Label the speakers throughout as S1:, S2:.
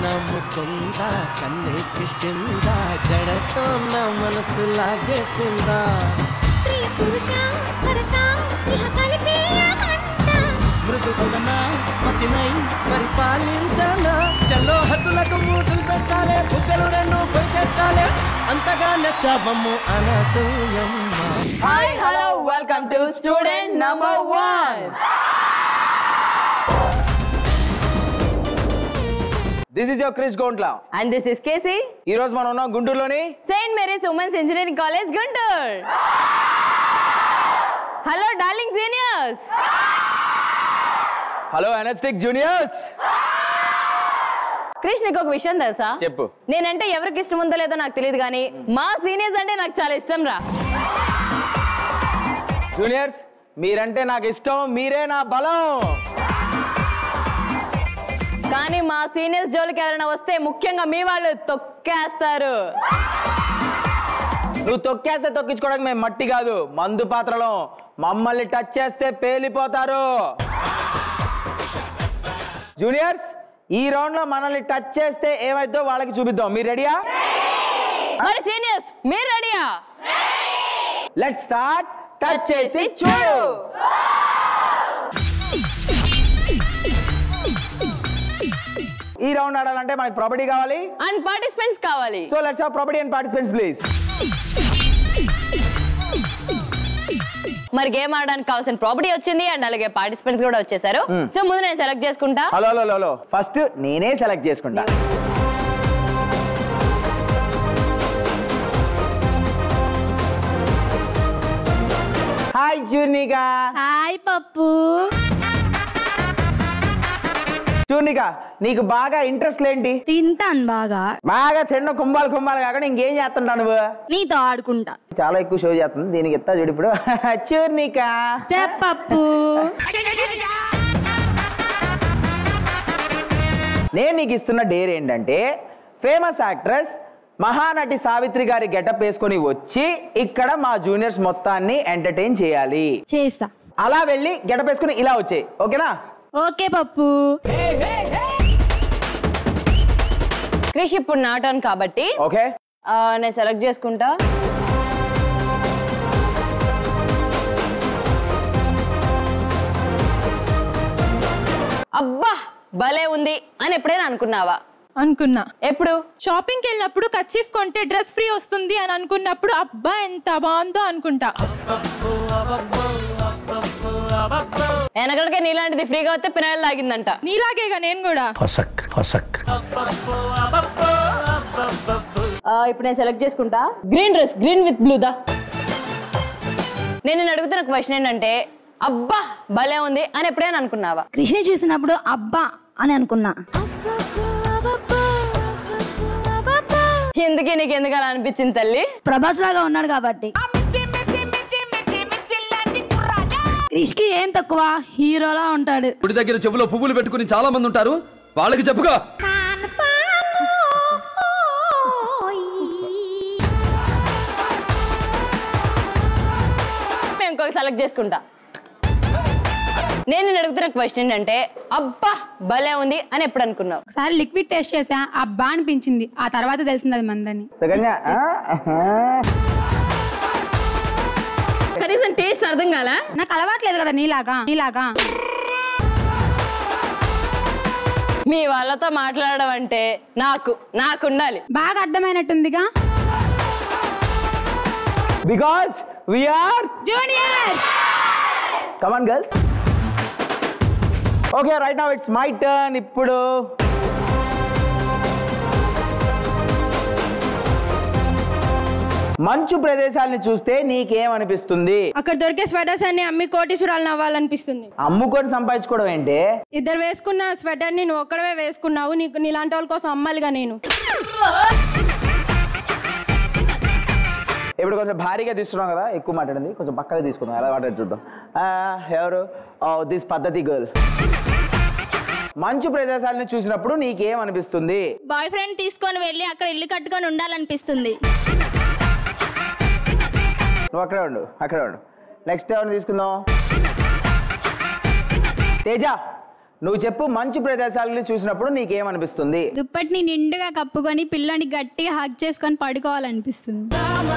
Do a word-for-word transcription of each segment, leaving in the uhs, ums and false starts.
S1: నమ్ముకుందా కన్నెక్కిష్టిందా జడతో నా మనసు లాగేసిందా మృదువదనా పతినై పరిపాలించనా చలో హద్దులకు మూతులు పెస్తాలే బుగ్గలు రెండు కొరికేస్తాలే అంతగా నచ్చావమ్ము అనసూయమ్మ.
S2: Hi hello welcome to student number one.
S3: This is your Chris Gontla.
S2: And this is Casey.
S3: ఈ రోజు మనం ఉన్నాం గుంటూరులోని
S2: Saint Mary's women's engineering college Guntur. Hello darling seniors.
S3: Hello enthusiastic juniors.
S2: Krish నీకు ఒక విషయం తెలుసా?
S3: చెప్పు.
S2: నేనంటే ఎవరికి ఇష్టం ఉందో లేదో నాకు తెలియదు కానీ మా సీనియర్స్ అంటే నాకు చాలా ఇష్టం రా.
S3: జూనియర్స్ మీరంటే నాకు ఇష్టం, మీరే నా బలం.
S2: కానీ మా సీనియర్స్ జోలికి ఎవరైనా వస్తే ముఖ్యంగా మీ వాళ్ళు తొక్కేస్తారు.
S3: నువ్వు తొక్కేస్తే తొక్కించుకోవడానికి మేము మట్టి కాదు, మందు పాత్రలో. మమ్మల్ని టచ్ చేస్తే పేలిపోతారు. జూనియర్స్ ఈ రౌండ్ లో మనల్ని టచ్ చేస్తే ఏమైందో వాళ్ళకి చూపిద్దాం. మీరు రెడీయా?
S2: మరి సీనియర్స్ మీరు రెడీయా?
S3: Let's start. టచ్ చేసి చూడు. ఈ రౌండ్ ఆడాలంటే మనకి ప్రాపర్టీ కావాలి
S2: అండ్ పార్టిసిపెంట్స్ కావాలి.
S3: So let's have property and participants please.
S2: మరి గేమ్ ఆడడానికి కావాల్సిన ప్రాపర్టీ వచ్చింది అండ్ అలాగే పార్టిసిపెంట్స్ కూడా వచ్చేసారు. సో ముందు నేను సెలెక్ట్ చేసుకుంటా.
S3: హలో హలో హలో ఫస్ట్ నేనే సెలెక్ట్ చేసుకుంటా. హాయ్ జూనికా.
S4: హాయ్ పప్పు.
S3: చూర్నిక నీకు బాగా ఇంట్రెస్ట్ ఏంటి?
S4: తింటాను బాగా.
S3: బాగా తిన్న కుంభాలు కుంభాలు కాకుండా ఇంకేం చేస్తుంటా నువ్వు?
S4: నీతో ఆడుకుంటా.
S3: చాలా ఎక్కువ షో చేస్తుంది, దీనికి ఎత్తా చూడు ఇప్పుడు. చూర్నిక
S4: చెప్పప్పు.
S3: నేను నీకు ఇస్తున్న డేర్ ఏంటంటే ఫేమస్ యాక్ట్రెస్ మహానటి సావిత్రి గారి గెటప్ వేసుకొని వచ్చి ఇక్కడ మా జూనియర్స్ మొత్తాన్ని ఎంటర్టైన్ చేయాలి.
S4: చేస్తా.
S3: అలా వెళ్ళి గెటప్ వేసుకుని ఇలా వచ్చాయి, ఓకేనా?
S4: ఓకే పప్పు.
S2: క్రిష్ ఇప్పుడు నా టర్న్ కాబట్టి
S3: ఓకే
S2: నేను సెలెక్ట్ చేసుకుంటా. అబ్బా భలే ఉంది అని ఎప్పుడైనా అనుకున్నావా?
S5: అనుకున్నా.
S2: ఎప్పుడు?
S5: షాపింగ్కి వెళ్ళినప్పుడు కచీఫ్ కొంటే డ్రెస్ ఫ్రీ వస్తుంది అని అనుకున్నప్పుడు అబ్బా ఎంత బాగుందో అనుకుంటా.
S2: వెనకడికే నీలాంటిది ఫ్రీగా వస్తే పినాయిల్ తాగిందంట.
S5: నీలాగేగా నేను కూడా.
S2: ఇప్పుడు నేను సెలెక్ట్ చేసుకుంటా. Green dress, green with blue దా. నేను నేను అడుగుతున్న క్వశ్చన్ ఏంటంటే అబ్బా భలే ఉంది అని ఎప్పుడైనా అనుకున్నావా?
S4: కృష్ణ చూసినప్పుడు అబ్బా అని అనుకున్నా.
S2: ఎందుకే నీకు ఎందుకు అలా అనిపించింది తల్లి?
S4: ప్రభాస్ లాగా ఉన్నాడు కాబట్టి. క్రిష్ కి ఏం తక్కువ, హీరోలా ఉంటాడు.
S1: గుడి దగ్గర చెవులో పువ్వులు పెట్టుకుని చాలా మంది ఉంటారు, వాళ్ళకి చెప్పుగా.
S2: మేము ఇంకొక సెలెక్ట్ చేసుకుంటా. నేను నేను అడుగుతున్న క్వశ్చన్ ఏంటంటే అబ్బా భలే ఉంది అని ఎప్పుడు అనుకున్నావు?
S5: ఒకసారి లిక్విడ్ టెస్ట్ చేసా, అబ్బా అనిపించింది. ఆ తర్వాత తెలిసింది అది మందని.
S2: కనీసం టేస్ట్ అర్థం కాలా?
S5: నాకు అలవాట్లేదు కదా నీలాగా. నీలాగా
S2: మీ వాళ్ళతో మాట్లాడడం అంటే నాకు నాకు ఉండాలి.
S5: బాగా అర్థమైనట్టుందిగా.
S3: Because we are
S5: juniors.
S3: Come on girls. Okay right now it's my turn. ఇప్పుడు మంచు ప్రదేశాలని చూస్తే నీకేమనిపిస్తుంది?
S5: అక్కడ దొరికే స్వెటర్స్ అన్ని అమ్మి కోటీశ్వరాలను అవ్వాలనిపిస్తుంది.
S3: అమ్ముకొని సంపాదించుకోవడం ఏంటి?
S5: ఇద్దరు వేసుకున్న స్వెటర్ ని నువ్వు ఒక్కడవే వేసుకున్నావు, నీకు నీలాంటి వాళ్ళ కోసం అమ్మాలిగా నేను.
S3: ఇప్పుడు కొంచెం భారీగా తీసుకున్నాం కదా, ఎక్కువ మాట్లాడింది, కొంచెం పక్కగా తీసుకుందాం. ఎలా మాట్లాడి చూద్దాం. ఎవరు? దిస్ పద్ధతి గర్ల్. మంచు ప్రదేశాలను చూసినప్పుడు నీకేమనిపిస్తుంది?
S4: బాయ్ ఫ్రెండ్ తీసుకొని వెళ్ళి అక్కడ ఇల్లు కట్టుకొని ఉండాలనిపిస్తుంది.
S3: నువ్వు అక్కడే ఉండు, అక్కడే ఉండు. నెక్స్ట్ ఎవరిని తీసుకుందాం? తేజ నువ్వు చెప్పు, మంచు ప్రదేశాలను చూసినప్పుడు నీకేమనిపిస్తుంది?
S6: దుప్పటిని నిండుగా కప్పుకొని పిల్లని గట్టిగా హగ్ చేసుకొని పడుకోవాలనిపిస్తుంది.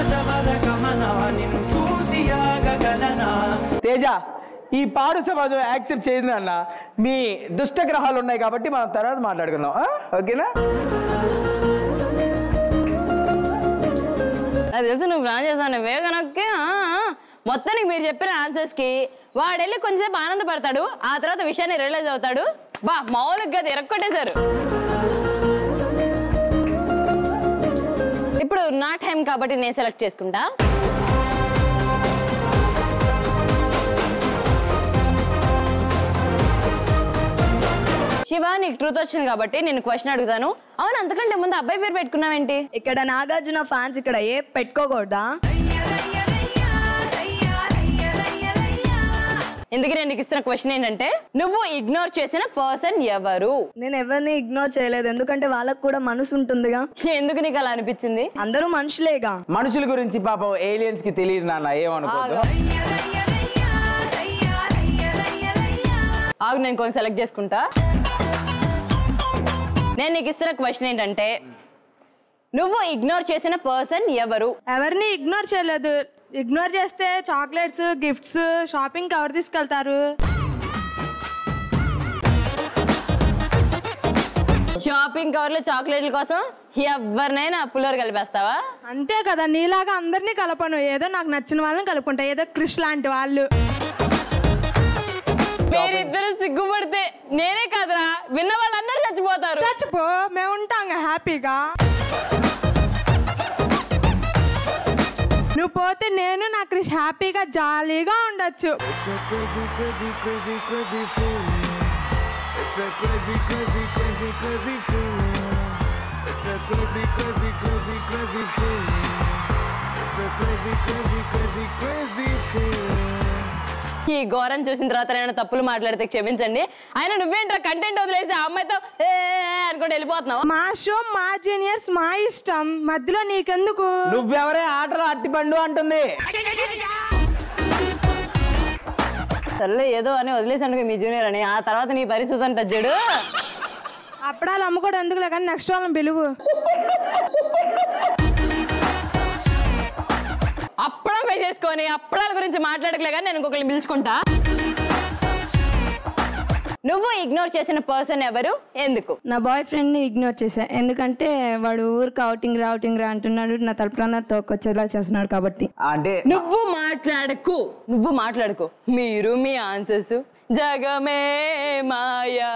S3: తేజ, ఈ పాడు సమాజం యాక్సెప్ట్ చేయదు అన్న. మీ దుష్ట గ్రహాలు ఉన్నాయి కాబట్టి మనం తర్వాత మాట్లాడుకుందాం, ఓకేనా?
S2: నాకు తెలుసు నువ్వు ప్లాన్ చేస్తాను వేగనొక్కి మొత్తానికి మీరు చెప్పిన ఆన్సర్స్ కి వాడు వెళ్ళి కొంచెంసేపు ఆనందపడతాడు, ఆ తర్వాత విషయాన్ని రియలైజ్ అవుతాడు. బా మామూలుగా ఎరక్కొట్టేశారు. ఇప్పుడు నా టైం కాబట్టి నేను సెలెక్ట్ చేసుకుంటా. శివ, నీకు ట్రూత్ వచ్చింది కాబట్టి నేను క్వశ్చన్ అడుగుతాను. అవును, అంతకంటే ముందు అబ్బాయి పేరు పెట్టుకున్నావేంటి?
S4: ఇక్కడ నాగార్జున ఫ్యాన్స్ ఇక్కడ ఏ పెట్టుకోకూడదా?
S2: ఎందుకు నేను నీకు ఇస్తున్న క్వశ్చన్ ఏంటంటే, నువ్వు ఇగ్నోర్ చేసిన పర్సన్ ఎవరు?
S4: నేను ఎవరిని ఇగ్నోర్ చేయలేదు, ఎందుకంటే వాళ్ళకు కూడా మనసు ఉంటుందిగా.
S2: ఎందుకు నీకు అలా అనిపించింది?
S4: అందరూ మనుషులేగా.
S3: మనుషుల గురించి పాపం ఏలియన్స్ కి తెలియదు నాన్న, ఏమనుకోదు.
S2: ఆగు, నేను కొంచెం సెలెక్ట్ చేసుకుంటా. నేను నీకు ఇస్తున్న క్వశ్చన్ ఏంటంటే, నువ్వు ఇగ్నోర్ చేసిన పర్సన్ ఎవరు?
S5: ఎవరిని ఇగ్నోర్ చేయలేదు. ఇగ్నోర్ చేస్తే చాక్లెట్స్, గిఫ్ట్స్, షాపింగ్ ఎవరు తీసుకెళ్తారు?
S2: షాపింగ్ కవర్లు చాక్లెట్ల కోసం ఎవరినైనా పుల్లరు కలిపేస్తావా?
S5: అంతే కదా, నీలాగా అందరినీ కలపను. ఏదో నాకు నచ్చిన వాళ్ళని కలుపుకుంటా, ఏదో క్రిష్ లాంటి వాళ్ళు.
S2: మీరిద్దరు సిగ్గుపడితే నేనే కాదురా, విన్న వాళ్ళందరూ చచ్చిపోతారు.
S5: చచ్చిపో, మేము ఉంటాం హ్యాపీగా. నువ్వు పోతే నేను నా క్రిష్ హ్యాపీగా జాలీగా ఉండొచ్చు.
S2: ఈ ఘోరం చూసిన తర్వాత నేను తప్పులు మాట్లాడితే క్షమించండి. ఆయన నువ్వేంట్రా కంటెంట్ వదిలేసి ఆ అమ్మాయితో ఏ అనుకుంటే వెళ్ళిపోతున్నావు?
S5: మా షో మా జూనియర్స్ మా ఇష్టం, మధ్యలో నీకెందుకు?
S3: నువ్వెవరే ఆటలో అట్టిపండు అంటుంది.
S2: సర్లే ఏదో అని వదిలేసాను మీ జూనియర్ అని, ఆ తర్వాత నీ పరిస్థితి అంట చెడు.
S5: అప్పుడాలు అమ్ముకోవడం ఎందుకులే కానీ నెక్స్ట్ వాళ్ళని పిలువు.
S2: అప్పడం పే చేసుకొని అప్పడాల గురించి మాట్లాడకలే కానీ నేను ఇంకొకరిని పిలుచుకుంటా. నువ్వు ఇగ్నోర్ చేసిన పర్సన్ ఎవరు, ఎందుకు?
S4: నా బాయ్ ఫ్రెండ్ ని ఇగ్నోర్ చేశా, ఎందుకంటే వాడు ఊరికి అవుటింగ్ రా అవుటింగ్ రా అంటున్నాడు, నా తలుపున తోకొచ్చేలా చేస్తున్నాడు కాబట్టి.
S3: అంటే
S2: నువ్వు మాట్లాడకు, నువ్వు మాట్లాడుకో. మీరు మీ ఆన్సర్స్ జగమే మాయా.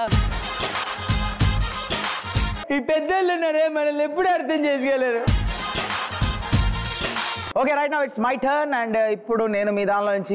S3: ఈ పెద్దోళ్ళు ఉన్నారే, మనల్ని ఎప్పుడు అర్థం చేసుకోలేరు. Okay, right now it's my turn. And ఇప్పుడు నేను మీ దానిలో నుంచి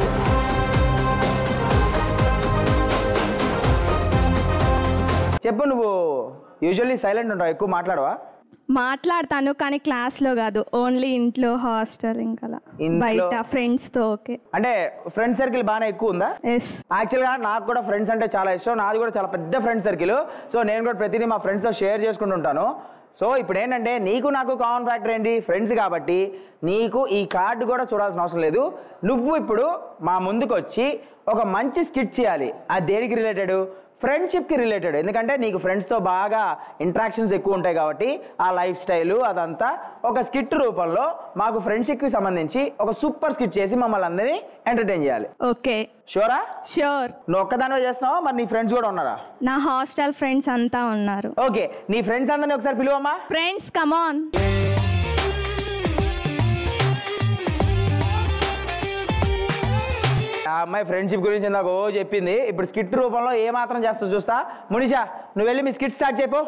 S3: చెప్పు. నువ్వు యూజువల్లీ సైలెంట్ ఉంటావు, ఎక్కువ మాట్లాడవా?
S7: మాట్లాడతాను కానీ క్లాస్ లో కాదు, ఓన్లీ ఇంట్లో, హాస్టల్, ఇంకా
S3: ఇంట్లో?
S7: బయట ఫ్రెండ్స్ తో. ఓకే,
S3: అంటే ఫ్రెండ్ సర్కిల్ బాగానే ఎక్కువ ఉందా?
S7: ఎస్.
S3: యాక్చువల్గా నాకు కూడా ఫ్రెండ్స్ అంటే చాలా ఇష్టం, నాది కూడా చాలా పెద్ద ఫ్రెండ్ సర్కిల్. సో నేను కూడా ప్రతిదీ మా ఫ్రెండ్స్తో షేర్ చేసుకుంటుంటాను. సో ఇప్పుడు ఏంటంటే నీకు నాకు కామన్ ఫ్యాక్టర్ ఏంటి, ఫ్రెండ్స్ కాబట్టి నీకు ఈ కార్డు కూడా చూడాల్సిన అవసరం లేదు. నువ్వు ఇప్పుడు మా ముందుకు వచ్చి ఒక మంచి స్కిట్ చేయాలి. అది దేనికి రిలేటెడ్? ఫ్రెండ్షిప్కి రిలేటెడ్. ఎందుకంటే నీకు ఫ్రెండ్స్తో బాగా ఇంట్రాక్షన్స్ ఎక్కువ ఉంటాయి కాబట్టి ఆ లైఫ్ స్టైలు అదంతా ఒక స్కిట్ రూపంలో మాకు ఫ్రెండ్షిప్కి సంబంధించి ఒక సూపర్ స్కిట్ చేసి మమ్మల్ని అందరినీ ఎంటర్టైన్ చేయాలి.
S7: ఓకే,
S3: షూరా?
S7: ష్యూర్.
S3: నువ్వు ఒక్కదానివే చేస్తున్నావా, మరి నీ ఫ్రెండ్స్ కూడా ఉన్నారా?
S7: నా హాస్టల్ ఫ్రెండ్స్ అంతా ఉన్నారు.
S3: ఓకే, నీ ఫ్రెండ్స్ అందరినీ ఒకసారి పిలువమ్మా.
S7: Friends come on.
S3: ఆ అమ్మాయి ఫ్రెండ్షిప్ గురించి నాకు ఓ చెప్పింది, ఇప్పుడు స్కిట్ రూపంలో ఏ మాత్రం చేస్తా చూస్తా. మునిషా, నువ్వు వెళ్ళి మీ స్కిట్ స్టార్ట్ చేయపో.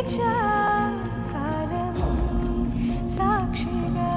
S8: నిలిచా కాలమే సాక్షిగా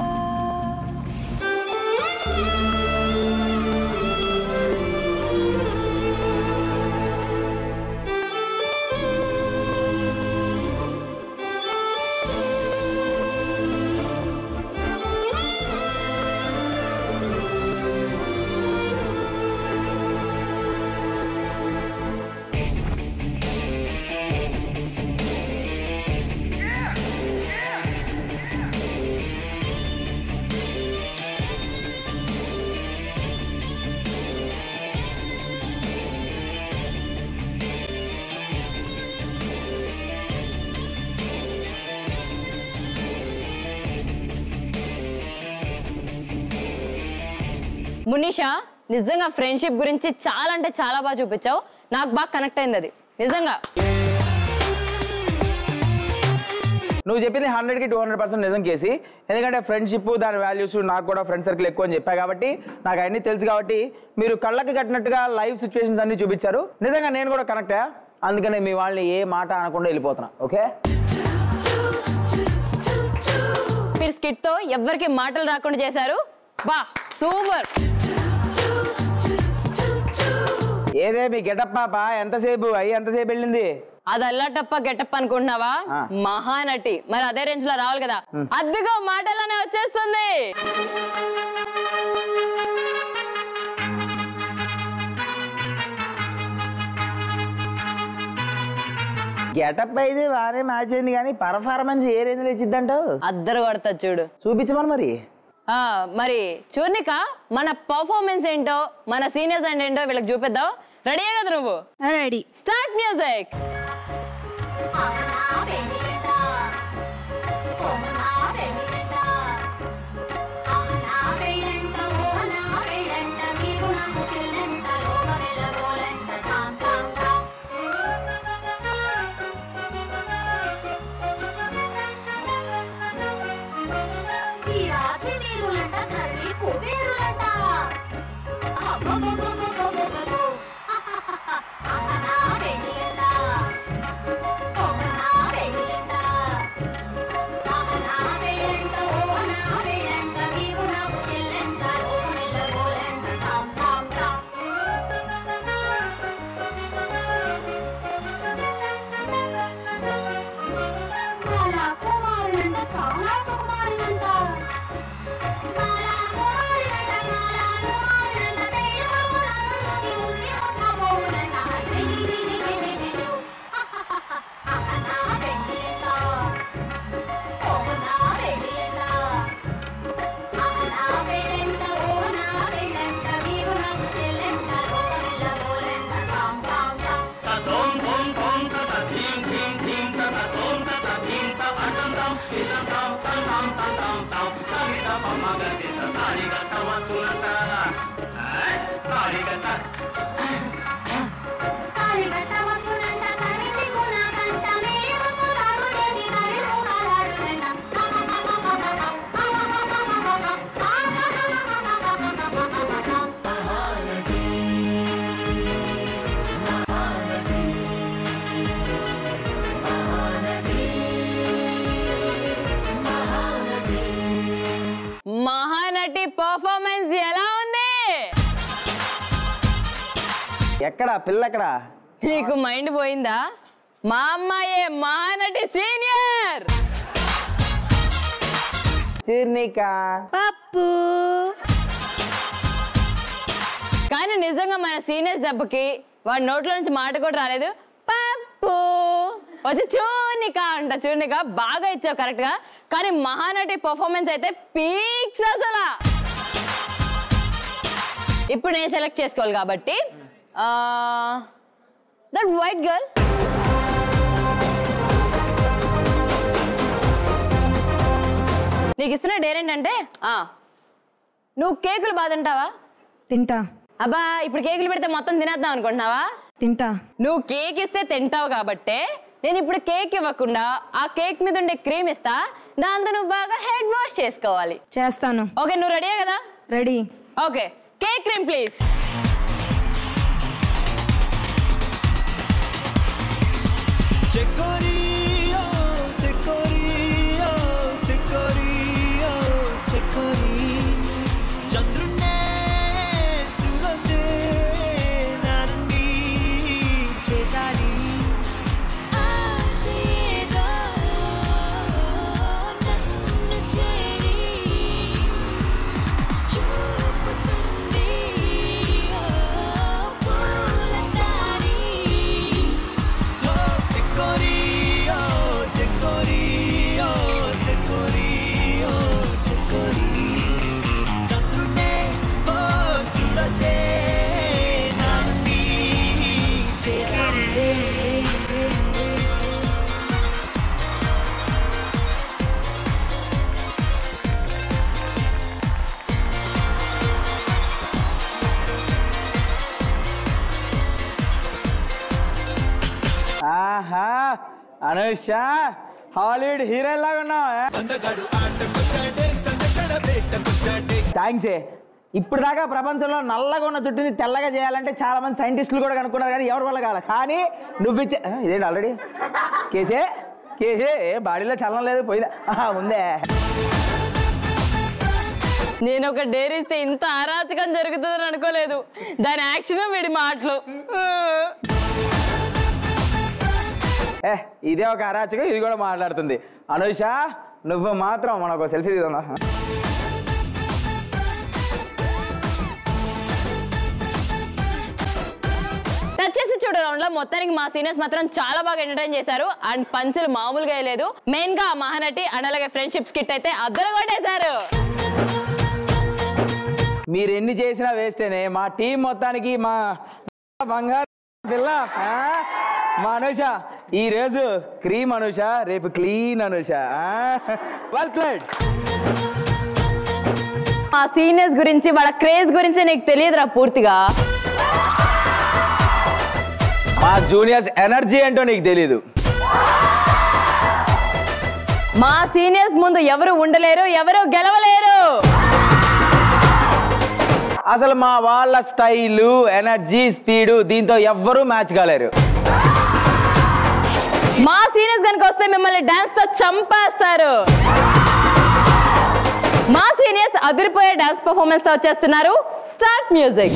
S2: మునీషా నిజంగా ఫ్రెండ్షిప్ గురించి చాలా అంటే చాలా బాగా చూపించావు. నాకు బాగా కనెక్ట్ అయింది అది నిజంగా.
S3: నువ్వు చెప్పింది హండ్రెడ్కి టూ హండ్రెడ్ పర్సెంట్ నిజం కేసి. ఎందుకంటే ఫ్రెండ్షిప్ దాని వాల్యూస్ నాకు కూడా ఫ్రెండ్ సర్కిల్ ఎక్కువ అని చెప్పా కాబట్టి నాకు అన్నీ తెలుసు కాబట్టి మీరు కళ్ళకి కట్టినట్టుగా లైవ్ సిచ్యువేషన్స్ అన్ని చూపించారు. నిజంగా నేను కూడా కనెక్ట్ అయ్యా. అందుకనే మీ వాళ్ళని ఏ మాట అనకుండా వెళ్ళిపోతున్నా. ఓకే
S2: మీరు స్కిట్ తో ఎవరికి మాటలు రాకుండా చేశారు. బా సూపర్.
S3: ఏదే మీ గెటప్ పాప ఎంతసేపు అయ్యి ఎంతసేపు వెళ్ళింది?
S2: అది అల్లాటప్ప గెటప్ అనుకుంటున్నావా? మహానటి మరి అదే రేంజ్ లో రావాలి కదా. అద్దుగా మాటల్లోనే వచ్చేస్తుంది.
S3: గెటప్ అయితే బాగానే మ్యాచ్ అయింది కానీ పర్ఫార్మెన్స్ ఏ రేంజ్ లో ఇచ్చిద్దంటావు?
S2: అద్దరు కొడతా చూడు.
S3: చూపించమని మరి.
S2: మరి చూర్నిక మన పర్ఫార్మెన్స్ ఏంటో మన సీనియర్స్ అంటే ఏంటో వీళ్ళకి చూపిద్దాం. రెడీయే కదా నువ్వు?
S7: Ready.
S2: Start music. Mahanati performance ఎలా ఉంది?
S3: ఎక్కడ పిల్ల ఎక్కడ?
S2: నీకు మైండ్ పోయిందా? మా అమ్మాయే మహానటి సీనియర్
S3: చిర్నిక
S7: పప్పు.
S2: కానీ నిజంగా మన సీనియర్స్ దెబ్బకి వాడి నోట్లో నుంచి మాట కూడా రాలేదు. పప్పు వచ్చి చూర్నిక అంట. చూర్నిక బాగా ఇచ్చావు కరెక్ట్ గా. కానీ మహానటి పర్ఫార్మెన్స్ అయితే పీక్స్ అసలు. ఇప్పుడు నేను సెలెక్ట్ చేసుకోవాలి కాబట్టి దట్ వైట్ గర్ల్. నీకు ఇస్తున్న డేర్ ఏంటంటే నువ్వు కేకులు బాగా తింటావా?
S4: తింటా.
S2: అబ్బా ఇప్పుడు కేకులు పెడితే మొత్తం తినేద్దాం అనుకుంటున్నావా?
S4: తింటా.
S2: నువ్వు కేక్ ఇస్తే తింటావు కాబట్టే నేను ఇప్పుడు కేక్ ఇవ్వకుండా ఆ కేక్ మీద ఉండే క్రీమ్ ఇస్తా. దాంతో నువ్వు బాగా హెడ్ వాష్ చేసుకోవాలి.
S4: చేస్తాను.
S2: ఓకే నువ్వు రెడీయే కదా?
S4: Ready.
S2: Okay cake cream please.
S8: చెకోరియో
S3: అనుష హాలీవుడ్ హీరోయిన్ లాగా ఉన్నావు. థ్యాంక్స్. ఇప్పుడు దాకా ప్రపంచంలో నల్లగా ఉన్న జుట్టుని తెల్లగా చేయాలంటే చాలా మంది సైంటిస్టులు కూడా కనుక్కున్నారు, కానీ ఎవరి వల్ల కావాలి. కానీ నువ్వు ఇచ్చే ఇదేంటి ఆల్రెడీ కేసే కేసే బాడీలో చలనం లేదు పోయిదా ఉందే.
S2: నేను ఒక డేర్ ఇస్తే ఇంత అరాచకం జరుగుతుందని అనుకోలేదు. దాని యాక్షన్ వీడి మాటలు.
S3: ఏ ఇదే ఒక అరాచకం, ఇది కూడా మాట్లాడుతుంది. అనుష నువ్వు మాత్రం మనకు సెల్ఫీ తీద్దా.
S2: టచ్ చేసి చూడు రౌండ్ లో మొత్తానికి మా సీనియర్స్ మాత్రం చాలా బాగా ఎంటర్టైన్ చేశారు. అండ్ పంచులు మామూలుగా లేదు. మెయిన్ గా మహానటి అండ్ అలాగే ఫ్రెండ్షిప్ స్కిట్ అయితే అద్దరు కొట్టేశారు.
S3: మీరు ఎన్ని చేసినా వేస్టేనే. మా టీం మొత్తానికి మా బంగారు పిల్ల మా అనుష ఈ రోజు క్రీమ్ అనుష, రేపు క్లీన్ అనుష. Well played.
S2: మా సీనియర్స్ గురించి వాళ్ళ క్రేజ్ గురించి నీకు తెలియదురా పూర్తిగా.
S3: మా జూనియర్స్ ఎనర్జీ ఏంటో నీకు తెలీదు.
S2: మా సీనియర్స్ ముందు ఎవరు ఉండలేరు, ఎవరు గెలవలేరు.
S3: అసలు మా వాళ్ళ స్టైలు, ఎనర్జీ, స్పీడు దీంతో ఎవ్వరూ మ్యాచ్ కాలేరు.
S2: మా సీనియర్స్ కనుక వస్తే మిమ్మల్ని డాన్స్ తో చంపేస్తారు. మా సీనియర్స్ అదిరిపోయే డాన్స్ పర్ఫార్మెన్స్ తో వచ్చేస్తున్నారు. Start music.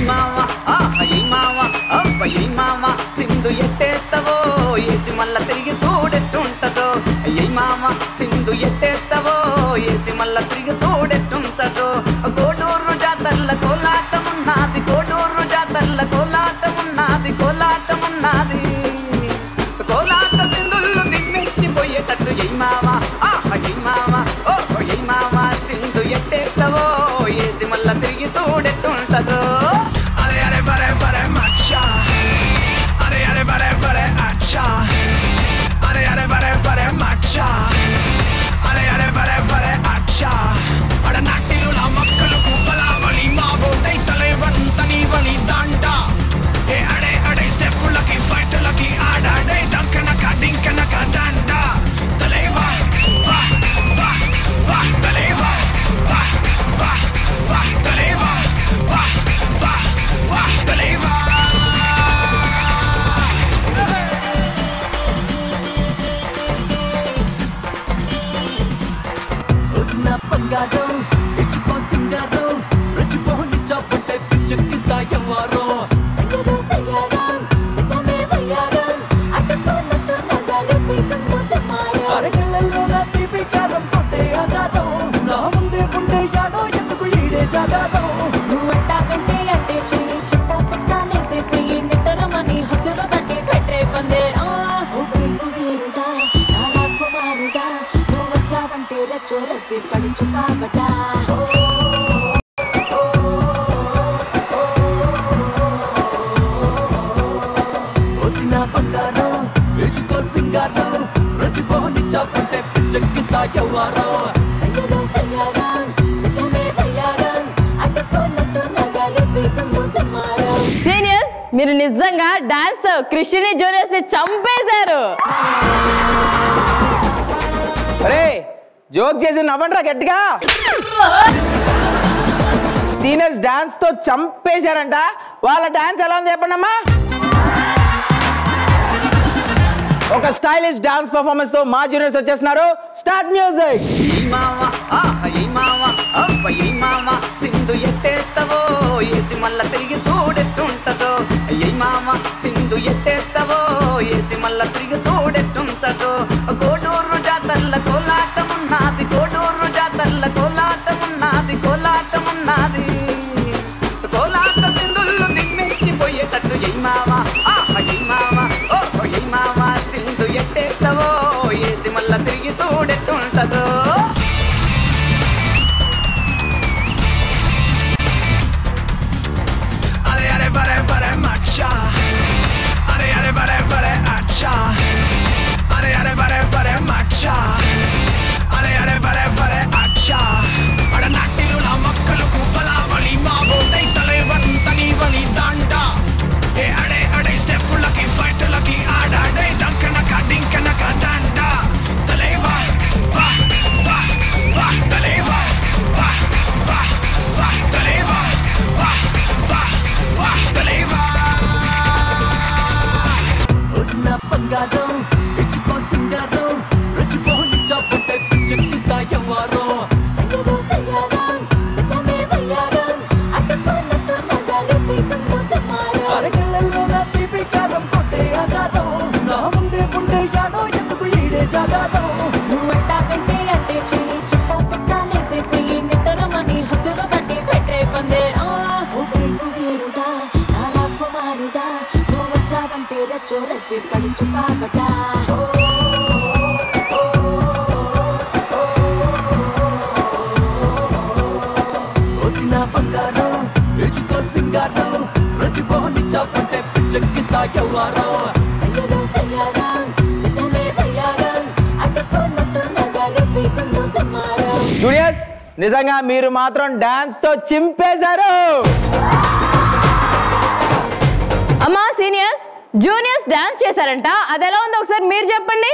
S9: సింధు ఎట్టేత్తవో ఏసి మళ్ళా తిరిగి చూడెట్టుంటదో. అయ్యి మామ సింధు ఎట్టేత్తవో ఏసి మళ్ళా తిరిగి చూడెట్టుంటదో. కోడూరు జాతల్ల కోలాటమున్నది, కోడూరు జాతల్ల కోలాటమున్నది, కోలాటమున్నది. కోలాట సింధుళ్ళు దిమ్మెత్తిపోయేటట్టు ఎయ్ మామ అయ్యి మామ ఓ ఎయ్ మామ సింధు ఎట్టేత్తవో ఏసి మళ్ళా తిరిగి చూడెట్టుంటదో. అరే అరే వరే వరే మచ్చా, అరే అరే వరే వరే అచ్చా, అరే అరే వరే వరే మచ్చా, అరే అరే వరే వరే అచ్చా. అడ నాటిలు నా మక్కలు కుప్పలావని మా బోటై తలేవంతని వని దండ. ఏ అడే అడే స్టెప్పులకి ఫైట్లకి ఆడాడే దంకనక డింకనక దండ. తలేవా వా వా వా తలేవా వా వా వా తలేవా వా వా వా తలేవా. ఉస్నా బంగారం ఇచ్చుకో సింగారం రుచిపో నిచ్చబట్టే పిచ్చెక్కిస్తా ఎవ్వారో. సయ్యదో సయ్యారం సిద్ధమే వయ్యారం అట్టుకోనట్టు నగరు పీకము తుమారం. అరగళ్ళలో నా తీపి కారం కొట్టే ఆధారం, నా ముందే ఉండే యాడో ఎందుకు ఈడే జాగారం. నువ్వెట్టా కంటే అంటే చెయ్యి చిట్ట పుట్టానేసేసి నిట్టరమని హద్దులు తట్టి పెట్టే పందేరా. ఊపిరికి వీరుడా నారా కుమారుడా, నువ్వు వచ్చావంటే రచ్చో రచ్చి పడుచు పాపటా. ఓసినా బంగారం ఇచ్చుకో సింగారం రుచిపో నిచ్చబట్టే పిచ్చెక్కిస్తా ఎవ్వారో. సయ్యదో సయ్యారం సిద్ధమే వయ్యారం అట్టుకోనట్టు నగరు పీకము తుమారం.
S2: సీనియర్స్ మీరు నిజంగా డాన్స్ తో క్రిస్టియన్ జూనియర్స్ ని చంపేశారు.
S3: అరే జోక్ చేసి నవ్వండిరా గట్టిగా. సీనియర్స్ డాన్స్ తో చంపేశారంట. వాళ్ళ డాన్స్ ఎలా ఉంది చెప్పండి అమ్మా. ఒక స్టైలిష్ డాన్స్ పర్ఫార్మెన్స్ తో మా జూనియర్స్ వచ్చేస్తున్నారు. Start music.
S9: సింధు ఎట్టేత్తవో ఏసి మళ్ళా తిరిగి చూడెట్టుంటదో. అయ్యి మామ సింధు ఎట్టేత్తవో ఏసి మళ్ళా తిరిగి చూడెట్టుంటదో. కోడూరు జాతల్ల కోలాటమున్నది, కోడూరు జాతల్ల కోలాటమున్నది, కోలాటమున్నది. కోలాట సింధుళ్ళు దిమ్మెత్తిపోయేటట్టు ఎయ్ మామ అయ్యి మామ ఓ ఎయ్ మామ సింధు ఎట్టేత్తవో ఏసి మళ్ళా తిరిగి చూడెట్టుంటదో. అరే అరే వరే వరే మచ్చా, అరే
S8: పడిచి పడుచు పాపట
S9: ఓసిన బంగారం రుచితో సింగారం రచిపోనిచ్చావంటే పిచ్చెక్కిస్తా ఎవ్వారం
S8: సయ్యదో సయ్యారం సిద్ధమే వయ్యారం అడ్డుకున్నట్టు నగరెప్పి తుండు తమ్మారం.
S3: జూనియర్స్ నిజంగా మీరు మాత్రం డాన్స్ తో చింపేశారు.
S2: అమ్మా సీనియర్స్ జూనియర్స్ డాన్స్ చేశారంట, అది ఎలా ఉందో ఒకసారి మీరు చెప్పండి.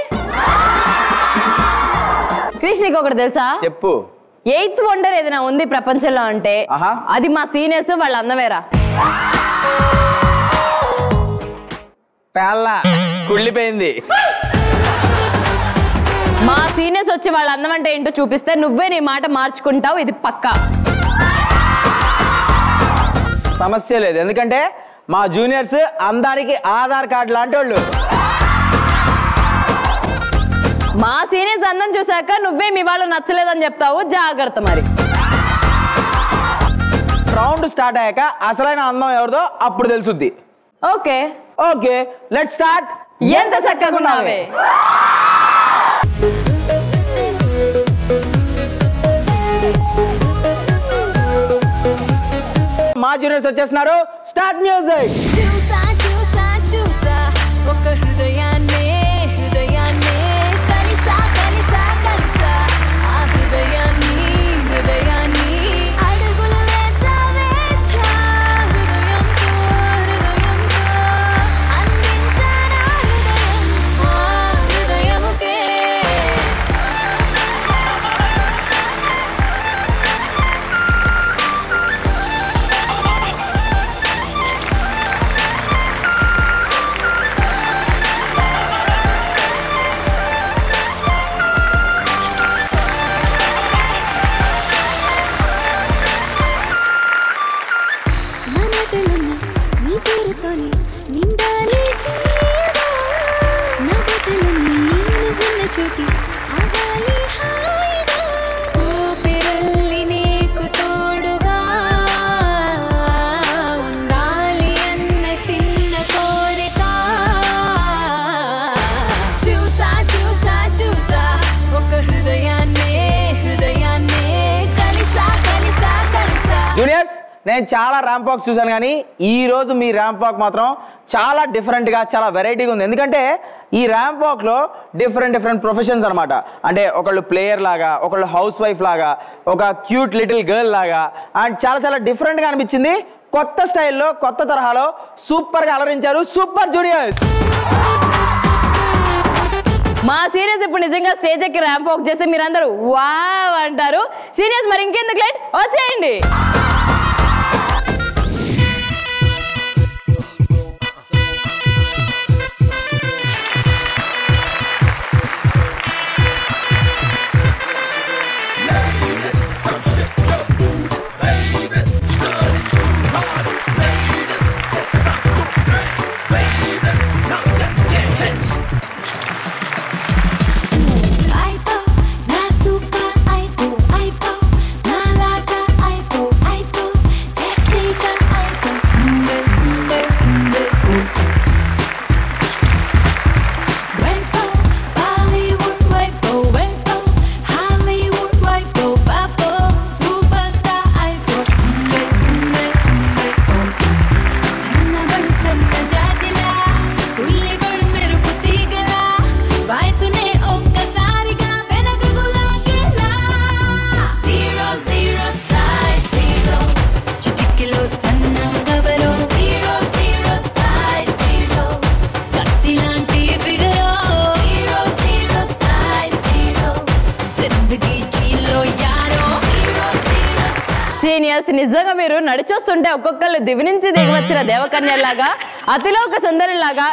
S2: కృష్ణకి ఒకటి తెలుసా?
S3: చెప్పు.
S2: ఎయిత్ వండర్ ఏదైనా ఉంది ప్రపంచంలో అంటే అది మా సీనియర్స్ వాళ్ళ అందమేరా.
S3: పేల్ల కుళ్ళిపోయింది.
S2: మా సీనియర్స్ వచ్చి వాళ్ళ అందం అంటే ఏంటో చూపిస్తే నువ్వే నీ మాట మార్చుకుంటావు, ఇది పక్కా.
S3: సమస్య లేదు, ఎందుకంటే మా జూనియర్స్ అందానికి ఆధార్ కార్డు లాంటి వాళ్ళు.
S2: మా సీనియర్స్ అందం చూసాక నువ్వే మీ వాళ్ళు నచ్చలేదని చెప్తావు, జాగ్రత్త మరి.
S3: రౌండ్ స్టార్ట్ అయ్యాక అసలైన అందం ఎవరిదో అప్పుడు తెలుసుద్ది.
S2: Okay
S3: okay let's start.
S2: ఎంత చక్కగున్నావే.
S3: మా జూనియర్స్ వచ్చేస్తున్నారు. Start music.
S8: చూసా చూసా చూసా ఒక హృదయాన్నే హృదయాన్నే కలిసా కలిసా కలిసా ఆ హృదయాన్ని హృదయాన్ని అడుగులు వేసా వేసా హృదయంతో హృదయంతో అందించానా హృదయం ఆ హృదయముకే. నీ పేరుతోని నిండాలి నా బతులన్నీ నువ్వున్న చోటి ఆగాలి హాయిగా ఊపిరల్లి నీకు తోడుగా ఉండాలి అన్న చిన్న కోరిక. చూసా చూసా చూసా ఒక హృదయాన్నే హృదయాన్నే కలిసా కలిసా కలిసా.
S3: జూనియర్స్ నేను చాలా ర్యాంప్ వాక్స్ చూశాను, కానీ ఈ రోజు మీ ర్యాంప్ వాక్ మాత్రం చాలా డిఫరెంట్గా చాలా వెరైటీగా ఉంది. ఎందుకంటే ఈ ర్యాంప్ వాక్లో డిఫరెంట్ డిఫరెంట్ ప్రొఫెషన్స్ అనమాట. అంటే ఒకళ్ళు ప్లేయర్ లాగా, ఒకళ్ళు హౌస్ వైఫ్ లాగా, ఒక క్యూట్ లిటిల్ గర్ల్ లాగా, అండ్ చాలా చాలా డిఫరెంట్గా అనిపించింది. కొత్త స్టైల్లో కొత్త తరహాలో సూపర్గా అలరించారు సూపర్ జూనియర్స్.
S2: మా సీనియర్స్ ఇప్పుడు నిజంగా స్టేజ్ ఎక్కి ర్యాంప్ వాక్ చేస్తే మీరందరూ వావ్ అంటారు. సీనియర్స్ మరి ఇంకెందుకు లేట్, వచ్చేయండి.
S8: అయిపో నా సూపర్ అయిపో అయిపో నా లాగా అయిపో అయిపో సెక్సీగా అయిపో ఉండే ఉండే ఉండే వెంటో బాలీవుడ్ వైపో వెంటో హాలీవుడ్ వైపో పాపో సూపర్ స్టార్ అయిపో ఉండే ఉండే ఉండే సన్నబడి సన్న జాజిలా ఉల్లిబడి మెరుపు తీగలా వయసునే ఒక్కసారిగా వెనకగులాగేలా. జీరో జీరో సైజ్ జీరో చిటికెలో సన్నంగవరో జీరో జీరో సైజ్ జీరో కత్తిలాంటి ఫిగరో జీరో జీరో సైజ్ జీరో జిందగీ జీలో యారో జీరో జీరో
S2: సీనియర్స్ నిజంగా మీరు నడిచొస్తుంటే ఒక్కొక్కళ్ళు దివి నుంచి దిగి వచ్చిన దేవకన్యలాగా, అతిలోక సుందరిలాగా.